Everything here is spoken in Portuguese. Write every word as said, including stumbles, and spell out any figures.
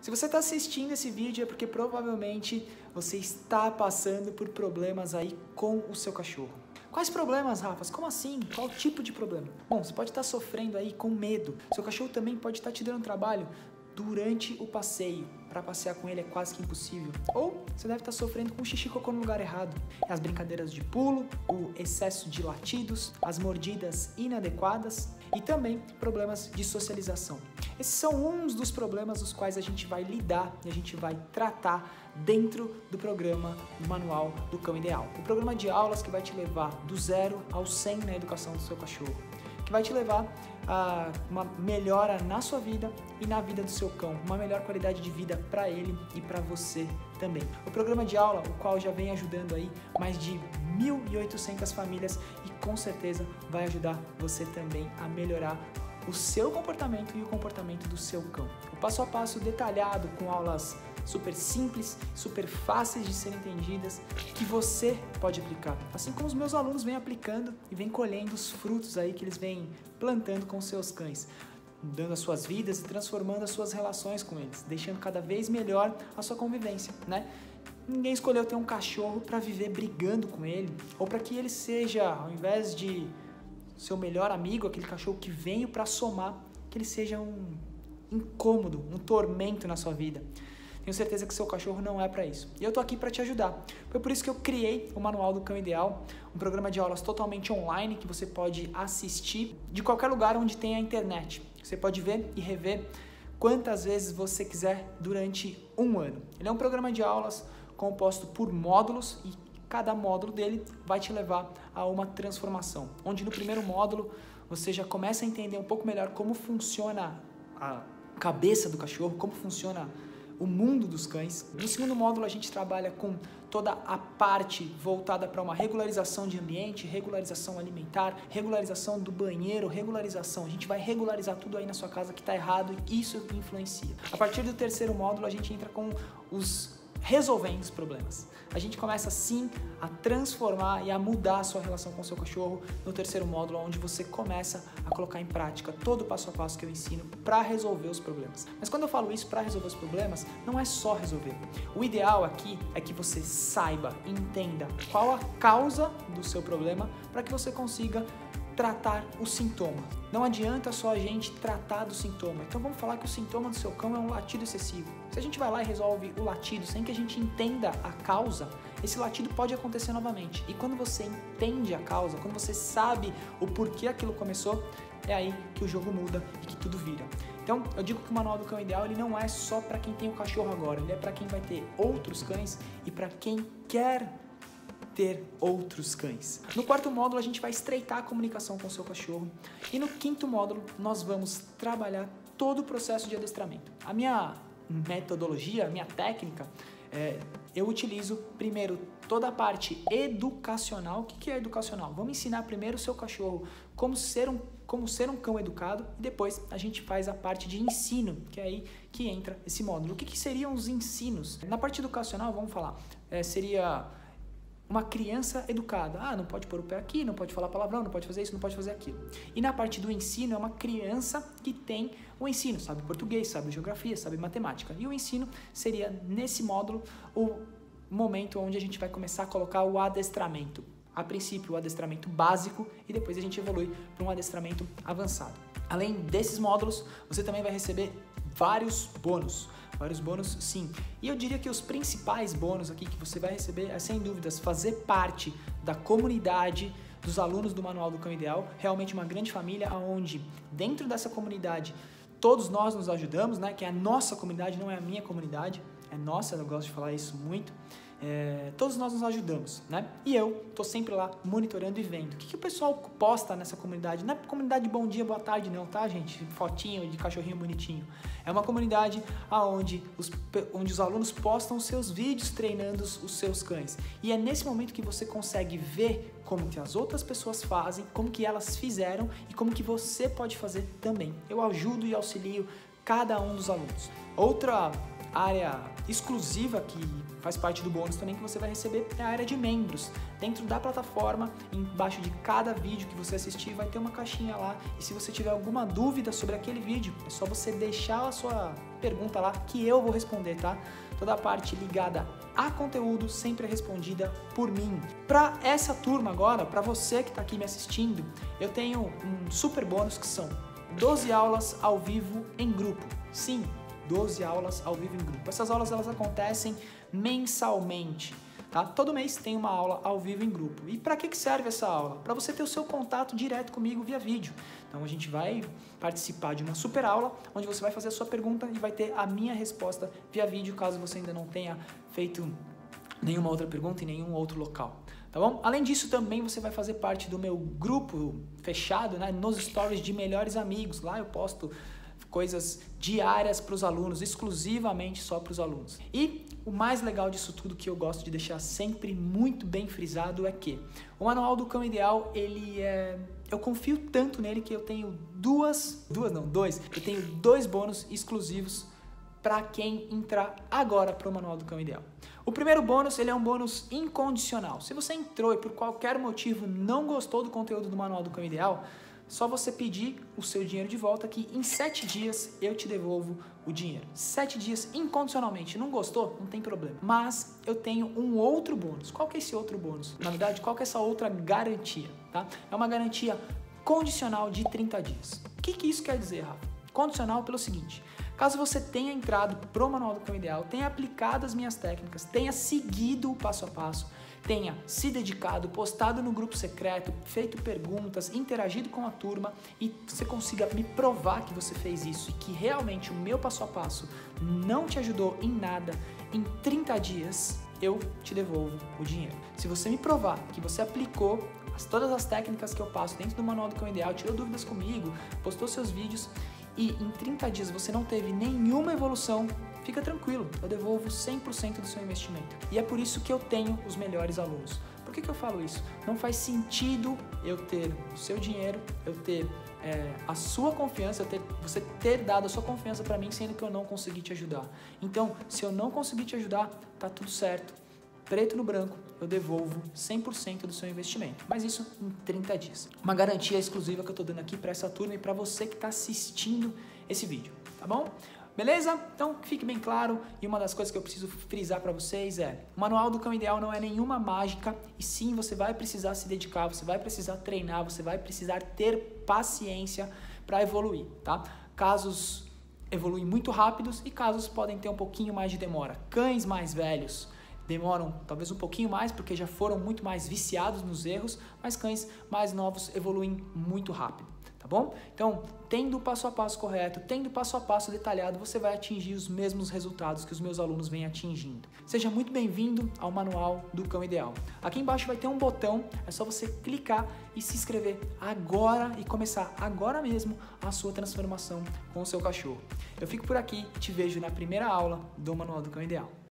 Se você está assistindo esse vídeo é porque provavelmente você está passando por problemas aí com o seu cachorro. Quais problemas, Rafa? Como assim? Qual tipo de problema? Bom, você pode estar sofrendo aí com medo. Seu cachorro também pode estar te dando trabalho durante o passeio. Para passear com ele é quase que impossível. Ou você deve estar sofrendo com xixi e cocô no lugar errado. As brincadeiras de pulo, o excesso de latidos, as mordidas inadequadas e também problemas de socialização. Esses são uns dos problemas os quais a gente vai lidar e a gente vai tratar dentro do programa Manual do Cão Ideal. O programa de aulas que vai te levar do zero ao cem na educação do seu cachorro. Que vai te levar a uma melhora na sua vida e na vida do seu cão, uma melhor qualidade de vida para ele e para você também. O programa de aula, o qual já vem ajudando aí mais de mil e oitocentas famílias e com certeza vai ajudar você também a melhorar o seu comportamento e o comportamento do seu cão. O passo a passo detalhado com aulas super simples, super fáceis de serem entendidas, que você pode aplicar. Assim como os meus alunos vêm aplicando e vêm colhendo os frutos aí que eles vêm plantando com seus cães, mudando as suas vidas e transformando as suas relações com eles, deixando cada vez melhor a sua convivência, né? Ninguém escolheu ter um cachorro para viver brigando com ele, ou para que ele seja, ao invés de seu melhor amigo, aquele cachorro que veio para somar, que ele seja um incômodo, um tormento na sua vida. Tenho certeza que seu cachorro não é para isso. E eu tô aqui para te ajudar. Foi por isso que eu criei o Manual do Cão Ideal, um programa de aulas totalmente online que você pode assistir de qualquer lugar onde tem a internet. Você pode ver e rever quantas vezes você quiser durante um ano. Ele é um programa de aulas composto por módulos e cada módulo dele vai te levar a uma transformação. Onde no primeiro módulo você já começa a entender um pouco melhor como funciona a cabeça do cachorro, como funciona o mundo dos cães. No segundo módulo a gente trabalha com toda a parte voltada para uma regularização de ambiente, regularização alimentar, regularização do banheiro, regularização. A gente vai regularizar tudo aí na sua casa que está errado e isso influencia. A partir do terceiro módulo a gente entra com os resolvendo os problemas. A gente começa sim a transformar e a mudar a sua relação com o seu cachorro no terceiro módulo, onde você começa a colocar em prática todo o passo a passo que eu ensino para resolver os problemas. Mas quando eu falo isso para resolver os problemas, não é só resolver. O ideal aqui é que você saiba, entenda qual a causa do seu problema para que você consiga tratar o sintoma. Não adianta só a gente tratar do sintoma. Então vamos falar que o sintoma do seu cão é um latido excessivo. Se a gente vai lá e resolve o latido sem que a gente entenda a causa, esse latido pode acontecer novamente. E quando você entende a causa, quando você sabe o porquê aquilo começou, é aí que o jogo muda e que tudo vira. Então eu digo que o Manual do Cão Ideal ele não é só para quem tem o cachorro agora, ele é para quem vai ter outros cães e para quem quer ter outros cães. No quarto módulo a gente vai estreitar a comunicação com o seu cachorro e no quinto módulo nós vamos trabalhar todo o processo de adestramento. A minha metodologia, a minha técnica, é, eu utilizo primeiro toda a parte educacional. O que é educacional? Vamos ensinar primeiro o seu cachorro como ser um, como ser um cão educado e depois a gente faz a parte de ensino, que é aí que entra esse módulo. O que, que seriam os ensinos? Na parte educacional, vamos falar, é, seria uma criança educada. Ah, não pode pôr o pé aqui, não pode falar palavrão, não pode fazer isso, não pode fazer aquilo. E na parte do ensino é uma criança que tem o ensino, sabe português, sabe geografia, sabe matemática. E o ensino seria, nesse módulo, o momento onde a gente vai começar a colocar o adestramento. A princípio, o adestramento básico e depois a gente evolui para um adestramento avançado. Além desses módulos, você também vai receber vários bônus. Vários bônus, sim. E eu diria que os principais bônus aqui que você vai receber é, sem dúvidas, fazer parte da comunidade dos alunos do Manual do Cão Ideal, realmente uma grande família, onde dentro dessa comunidade todos nós nos ajudamos, né? Que é a nossa comunidade, não é a minha comunidade, é nossa, eu gosto de falar isso muito. É, todos nós nos ajudamos, né? E eu tô sempre lá monitorando e vendo. O que, que o pessoal posta nessa comunidade? Não é comunidade bom dia, boa tarde não, tá, gente? Fotinho de cachorrinho bonitinho. É uma comunidade onde os, onde os alunos postam seus vídeos treinando os, os seus cães. E é nesse momento que você consegue ver como que as outras pessoas fazem, como que elas fizeram e como que você pode fazer também. Eu ajudo e auxilio cada um dos alunos. Outra área exclusiva que faz parte do bônus também que você vai receber é a área de membros. Dentro da plataforma, embaixo de cada vídeo que você assistir, vai ter uma caixinha lá. E se você tiver alguma dúvida sobre aquele vídeo, é só você deixar a sua pergunta lá que eu vou responder, tá? Toda a parte ligada a conteúdo sempre é respondida por mim. Para essa turma agora, para você que está aqui me assistindo, eu tenho um super bônus que são doze aulas ao vivo em grupo. Sim, doze aulas ao vivo em grupo. Essas aulas elas acontecem mensalmente, tá? Todo mês tem uma aula ao vivo em grupo. E para que que serve essa aula? Para você ter o seu contato direto comigo via vídeo. Então a gente vai participar de uma super aula, onde você vai fazer a sua pergunta e vai ter a minha resposta via vídeo, caso você ainda não tenha feito nenhuma outra pergunta em nenhum outro local. Tá bom? Além disso, também você vai fazer parte do meu grupo fechado, né, nos stories de melhores amigos. Lá eu posto coisas diárias para os alunos, exclusivamente só para os alunos. E o mais legal disso tudo, que eu gosto de deixar sempre muito bem frisado, é que o Manual do Cão Ideal, ele é... eu confio tanto nele que eu tenho duas... Duas não, dois. Eu tenho dois bônus exclusivos para quem entrar agora para o Manual do Cão Ideal. O primeiro bônus, ele é um bônus incondicional. Se você entrou e por qualquer motivo não gostou do conteúdo do Manual do Cão Ideal, só você pedir o seu dinheiro de volta, que em sete dias eu te devolvo o dinheiro. Sete dias incondicionalmente. Não gostou? Não tem problema. Mas eu tenho um outro bônus. Qual que é esse outro bônus? Na verdade, qual que é essa outra garantia? Tá? É uma garantia condicional de trinta dias. O que que isso quer dizer, Rafa? Condicional pelo seguinte: caso você tenha entrado pro Manual do Cão Ideal, tenha aplicado as minhas técnicas, tenha seguido o passo a passo, tenha se dedicado, postado no grupo secreto, feito perguntas, interagido com a turma e você consiga me provar que você fez isso e que realmente o meu passo a passo não te ajudou em nada, em trinta dias eu te devolvo o dinheiro. Se você me provar que você aplicou as, todas as técnicas que eu passo dentro do Manual do Cão Ideal, tirou dúvidas comigo, postou seus vídeos, e em trinta dias você não teve nenhuma evolução, fica tranquilo, eu devolvo cem por cento do seu investimento. E é por isso que eu tenho os melhores alunos. Por que que eu falo isso? Não faz sentido eu ter o seu dinheiro, eu ter é, a sua confiança, eu ter, você ter dado a sua confiança para mim, sendo que eu não consegui te ajudar. Então, se eu não conseguir te ajudar, tá tudo certo. Preto no branco, eu devolvo cem por cento do seu investimento. Mas isso em trinta dias. Uma garantia exclusiva que eu tô dando aqui para essa turma e para você que está assistindo esse vídeo, tá bom? Beleza? Então, fique bem claro. E uma das coisas que eu preciso frisar para vocês é: o Manual do Cão Ideal não é nenhuma mágica. E sim, você vai precisar se dedicar, você vai precisar treinar, você vai precisar ter paciência para evoluir, tá? Casos evoluem muito rápidos e casos podem ter um pouquinho mais de demora. Cães mais velhos demoram talvez um pouquinho mais, porque já foram muito mais viciados nos erros, mas cães mais novos evoluem muito rápido, tá bom? Então, tendo o passo a passo correto, tendo o passo a passo detalhado, você vai atingir os mesmos resultados que os meus alunos vêm atingindo. Seja muito bem-vindo ao Manual do Cão Ideal. Aqui embaixo vai ter um botão, é só você clicar e se inscrever agora e começar agora mesmo a sua transformação com o seu cachorro. Eu fico por aqui e te vejo na primeira aula do Manual do Cão Ideal.